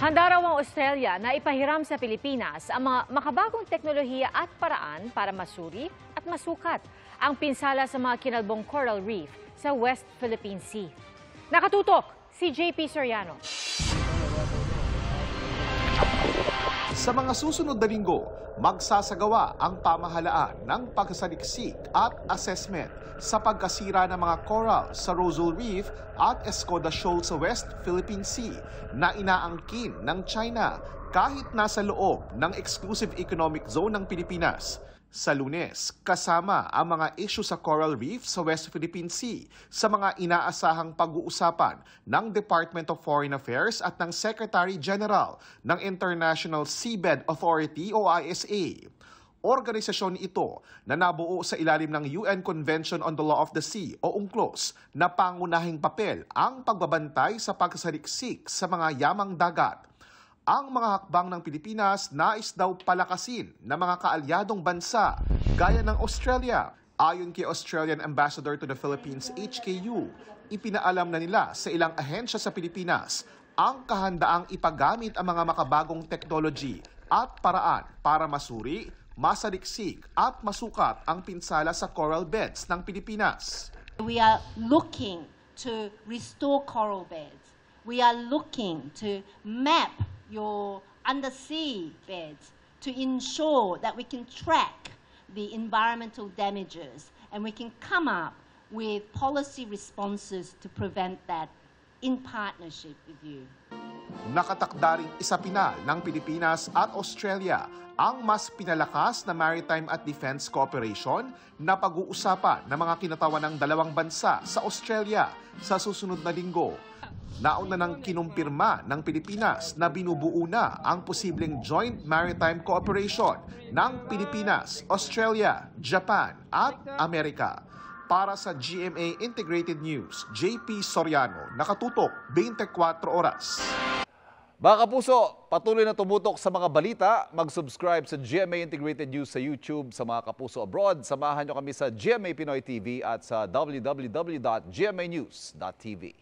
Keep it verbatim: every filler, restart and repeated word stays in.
Handa raw ang Australia na ipahiram sa Pilipinas ang mga makabagong teknolohiya at paraan para masuri at masukat ang pinsala sa mga kinalbong coral reef sa West Philippine Sea. Nakatutok si J P Soriano. Sa mga susunod na linggo, magsasagawa ang pamahalaan ng pagsasaliksik at assessment sa pagkasira ng mga coral sa Rosal Reef at Escoda Shoal sa West Philippine Sea na inaangkin ng China kahit nasa loob ng Exclusive Economic Zone ng Pilipinas. Sa Lunes, kasama ang mga issue sa coral reef sa West Philippine Sea sa mga inaasahang pag-uusapan ng Department of Foreign Affairs at ng Secretary General ng International Seabed Authority o I S A. Organisasyon ito na nabuo sa ilalim ng U N Convention on the Law of the Sea o UNCLOS na pangunahing papel ang pagbabantay sa pagsasaliksik sa mga yamang dagat. Ang mga hakbang ng Pilipinas nais daw palakasin ng mga kaalyadong bansa gaya ng Australia. Ayon kay Australian Ambassador to the Philippines H K U, ipinaalam na nila sa ilang ahensya sa Pilipinas ang kahandaang ipagamit ang mga makabagong technology at paraan para masuri, masaliksik at masukat ang pinsala sa coral beds ng Pilipinas. We are looking to restore coral beds. We are looking to map your undersea beds to ensure that we can track the environmental damages and we can come up with policy responses to prevent that in partnership with you. Nakatakda ring isapinal ng Pilipinas at Australia ang mas pinalakas na maritime at defense cooperation na pag-uusapan ng mga kinatawan ng dalawang bansa sa Australia sa susunod na linggo. Nauna nang kinumpirma ng Pilipinas na binubuo na ang posibleng joint maritime cooperation ng Pilipinas, Australia, Japan at Amerika. Para sa G M A Integrated News, J P Soriano, nakatutok twenty-four oras. Mga kapuso, patuloy na tumutok sa mga balita. Mag-subscribe sa G M A Integrated News sa YouTube. Sa mga kapuso abroad, samahan nyo kami sa G M A Pinoy T V at sa w w w dot g m a news dot t v.